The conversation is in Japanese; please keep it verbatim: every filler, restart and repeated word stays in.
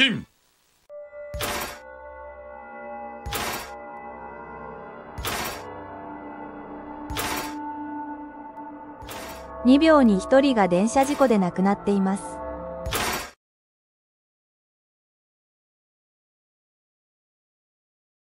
進。 にびょうにひとりが電車事故で亡くなっています。